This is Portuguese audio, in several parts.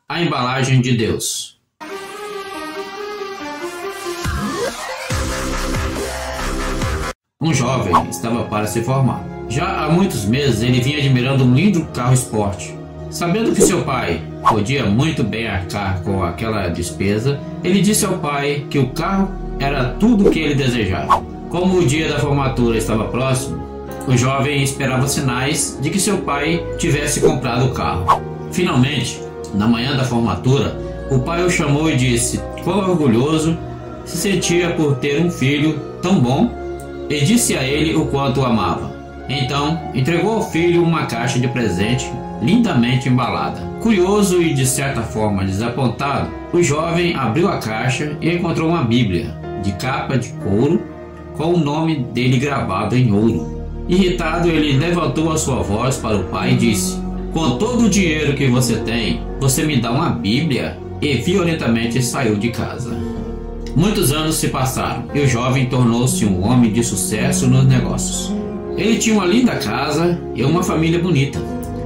A embalagem de Deus. Um jovem estava para se formar. Já há muitos meses ele vinha admirando um lindo carro esporte. Sabendo que seu pai podia muito bem arcar com aquela despesa, ele disse ao pai que o carro era tudo o que ele desejava. Como o dia da formatura estava próximo, o jovem esperava sinais de que seu pai tivesse comprado o carro. Finalmente, na manhã da formatura, o pai o chamou e disse quão orgulhoso se sentia por ter um filho tão bom e disse a ele o quanto o amava. Então, entregou ao filho uma caixa de presente lindamente embalada. Curioso e de certa forma desapontado, o jovem abriu a caixa e encontrou uma Bíblia de capa de couro com o nome dele gravado em ouro. Irritado, ele levantou a sua voz para o pai e disse: "Com todo o dinheiro que você tem, você me dá uma Bíblia?" E violentamente saiu de casa. Muitos anos se passaram e o jovem tornou-se um homem de sucesso nos negócios. Ele tinha uma linda casa e uma família bonita.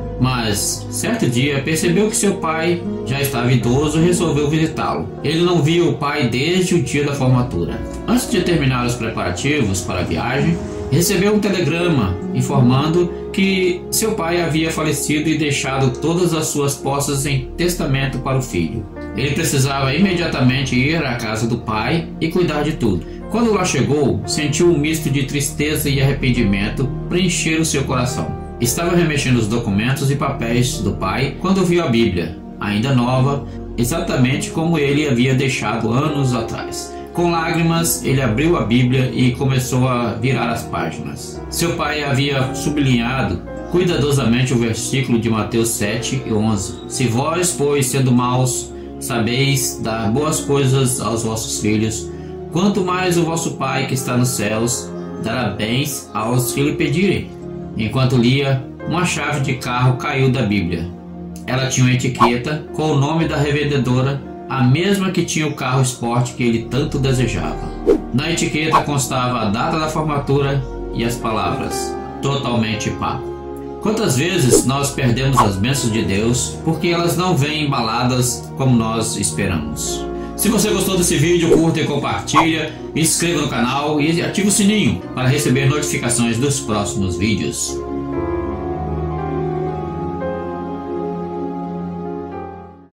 Mas, certo dia, percebeu que seu pai já estava idoso e resolveu visitá-lo. Ele não via o pai desde o dia da formatura. Antes de terminar os preparativos para a viagem, recebeu um telegrama informando que seu pai havia falecido e deixado todas as suas posses em testamento para o filho. Ele precisava imediatamente ir à casa do pai e cuidar de tudo. Quando lá chegou, sentiu um misto de tristeza e arrependimento preencher o seu coração. Estava remexendo os documentos e papéis do pai quando viu a Bíblia, ainda nova, exatamente como ele havia deixado anos atrás. Com lágrimas, ele abriu a Bíblia e começou a virar as páginas. Seu pai havia sublinhado cuidadosamente o versículo de Mateus 7:11. "Se vós, pois, sendo maus, sabeis dar boas coisas aos vossos filhos, quanto mais o vosso Pai que está nos céus dará bens aos que lhe pedirem." Enquanto lia, uma chave de carro caiu da Bíblia. Ela tinha uma etiqueta com o nome da revendedora, a mesma que tinha o carro esporte que ele tanto desejava. Na etiqueta constava a data da formatura e as palavras: "totalmente pago." Quantas vezes nós perdemos as bênçãos de Deus porque elas não vêm embaladas como nós esperamos? Se você gostou desse vídeo, curta e compartilha, inscreva no canal e ative o sininho para receber notificações dos próximos vídeos.